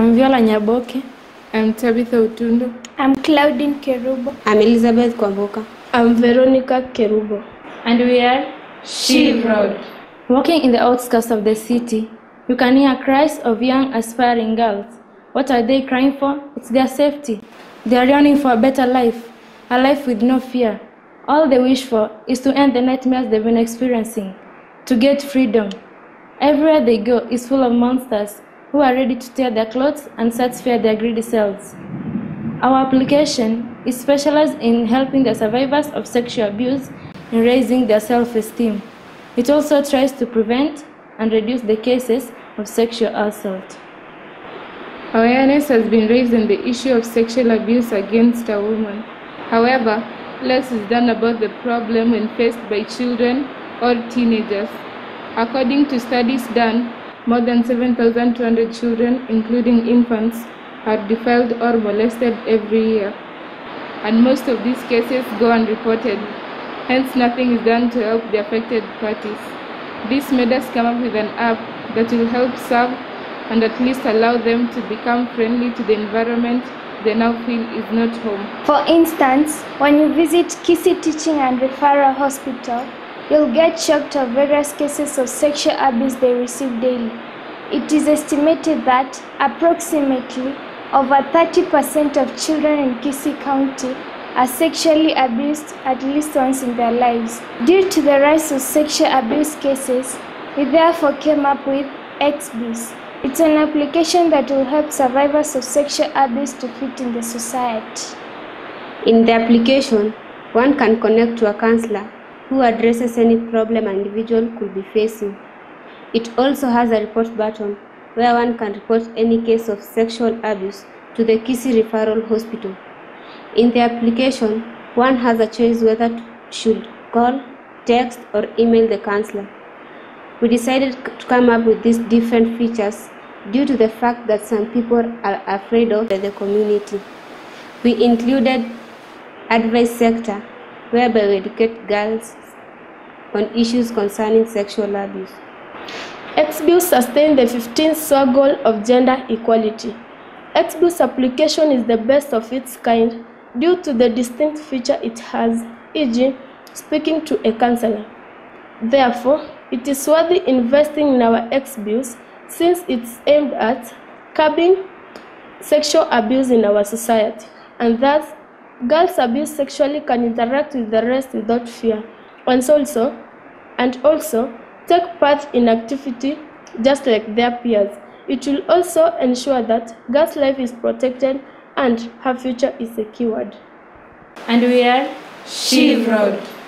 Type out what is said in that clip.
I'm Viola Nyaboke. I'm Tabitha Utundo. I'm Claudine Kerubo. I'm Elizabeth Kwamboka. I'm Veronica Kerubo. And we are Shevrod. Walking in the outskirts of the city, you can hear cries of young aspiring girls. What are they crying for? It's their safety. They are yearning for a better life, a life with no fear. All they wish for is to end the nightmares they've been experiencing, to get freedom. Everywhere they go is full of monsters who are ready to tear their clothes and satisfy their greedy selves. Our application is specialized in helping the survivors of sexual abuse in raising their self-esteem. It also tries to prevent and reduce the cases of sexual assault. Awareness has been raised on the issue of sexual abuse against a woman. However, less is done about the problem when faced by children or teenagers. According to studies done, more than 7,200 children, including infants, are defiled or molested every year. And most of these cases go unreported. Hence, nothing is done to help the affected parties. This made us come up with an app that will help serve and at least allow them to become friendly to the environment they now feel is not home. For instance, when you visit Kisii Teaching and Referral Hospital, you'll get shocked of various cases of sexual abuse they receive daily. It is estimated that approximately over 30% of children in Kisii County are sexually abused at least once in their lives. Due to the rise of sexual abuse cases, we therefore came up with XBuse. It's an application that will help survivors of sexual abuse to fit in the society. In the application, one can connect to a counselor who addresses any problem an individual could be facing. It also has a report button where one can report any case of sexual abuse to the Kisii Referral Hospital. In the application, one has a choice whether should call, text, or email the counselor. We decided to come up with these different features due to the fact that some people are afraid of the community. We included advice sector, whereby we educate girls on issues concerning sexual abuse. XBuse sustained the 15th SOA goal of gender equality. XBuse application is the best of its kind due to the distinct feature it has, e.g., speaking to a counselor. Therefore, it is worthy investing in our XBuse since it's aimed at curbing sexual abuse in our society, and thus girls abused sexually can interact with the rest without fear, and also take part in activity just like their peers. It will also ensure that girls' life is protected and her future is secured. And we are Shevrod.